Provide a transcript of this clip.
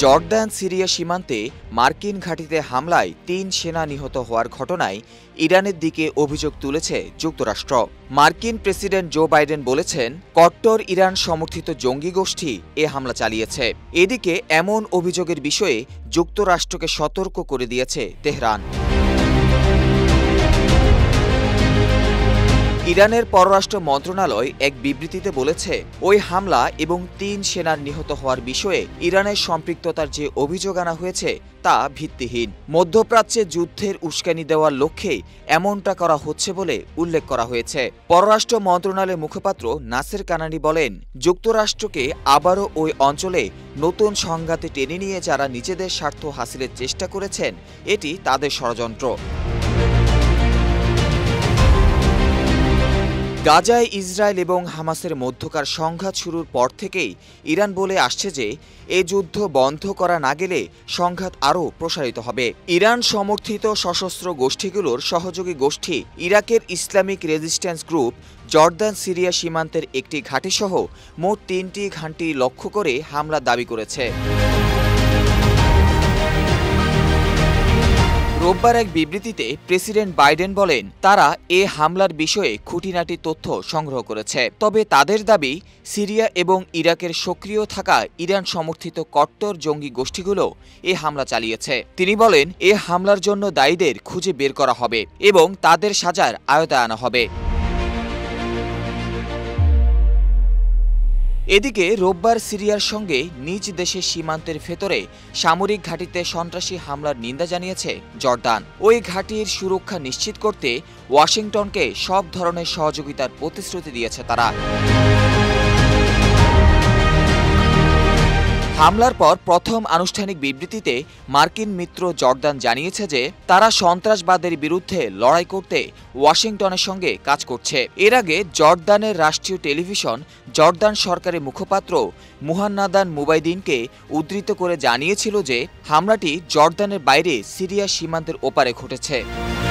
Jordan Syria সীমান্তে মার্কিন ঘাঁটিতে হামলায় ৩ সেনা নিহত হওয়ার ঘটনায় ইরানের দিকে অভিযোগ তুলেছে যুক্তরাষ্ট্র। মার্কিন প্রেসিডেন্ট জো বাইডেন বলেছেন, কট্টর ইরান সমর্থিত জঙ্গি গোষ্ঠী এ হামলা চালিয়েছে। এদিকে এমন অভিযোগের বিষয়ে যুক্তরাষ্ট্রকে সতর্ক করে দিয়েছে তেহরান। ইরানের পররাষ্ট্র মন্ত্রণালয় এক বিবৃতিতে বলেছে, ওই হামলা এবং ৩ সেনার নিহত হওয়ার বিষয়ে ইরানের সম্পৃক্ততার যে অভিযোগ আনা হয়েছে তা ভিত্তিহীন। মধ্যপ্রাচ্যে যুদ্ধের উস্কানি দেওয়ার লক্ষ্যে এমনটা করা হচ্ছে বলে উল্লেখ করা হয়েছে। পররাষ্ট্র মন্ত্রণালয়ের মুখপাত্র নাসের কানানি বলেন, যুক্তরাষ্ট্রকে আবারও ওই অঞ্চলে নতুন সংঘাতে টেনে নিয়ে যারা নিজেদের স্বার্থ হাসিলের চেষ্টা করেছেন, এটি তাদের ষড়যন্ত্র। গাজায় ইসরায়েল এবং হামাসের মধ্যকার সংঘাত শুরুর পর থেকেই ইরান বলে আসছে যে এই যুদ্ধ বন্ধ করা না গেলে সংঘাত আরও প্রসারিত হবে। ইরান সমর্থিত সশস্ত্র গোষ্ঠীগুলোর সহযোগী গোষ্ঠী ইরাকের Islamic resistance group Jordan Syria সীমান্তের একটি ঘাঁটিসহ মোট ৩টি ঘাঁটি লক্ষ্য করে হামলা দাবি করেছে। রোববার এক বিবৃতিতে প্রেসিডেন্ট বাইডেন বলেন, তারা এ হামলার বিষয়ে খুঁটিনাটি তথ্য সংগ্রহ করেছে। তবে তাদের দাবি, সিরিয়া এবং ইরাকের সক্রিয় থাকা ইরান সমর্থিত কট্টর জঙ্গি গোষ্ঠীগুলো এ হামলা চালিয়েছে। তিনি বলেন, এ হামলার জন্য দায়ীদের খুঁজে বের করা হবে এবং তাদের সাজার আওতায় আনা হবে। এদিকে রোববার সিরিয়ার সঙ্গে নিজ দেশের সীমান্তের ভেতরে সামরিক ঘাঁটিতে সন্ত্রাসী হামলার নিন্দা জানিয়েছে জর্দান। ওই ঘাঁটির সুরক্ষা নিশ্চিত করতে ওয়াশিংটনকে সব ধরনের সহযোগিতার প্রতিশ্রুতি দিয়েছে তারা। হামলার পর প্রথম আনুষ্ঠানিক বিবৃতিতে মার্কিন মিত্র জর্দান জানিয়েছে যে তারা সন্ত্রাসবাদের বিরুদ্ধে লড়াই করতে ওয়াশিংটনের সঙ্গে কাজ করছে। এর আগে জর্দানের রাষ্ট্রীয় টেলিভিশন জর্দান সরকারের মুখপাত্র মুহান্নাদান মুবাইদিনকে উদ্ধৃত করে জানিয়েছিল যে হামলাটি জর্দানের বাইরে সিরিয়া সীমান্তের ওপারে ঘটেছে।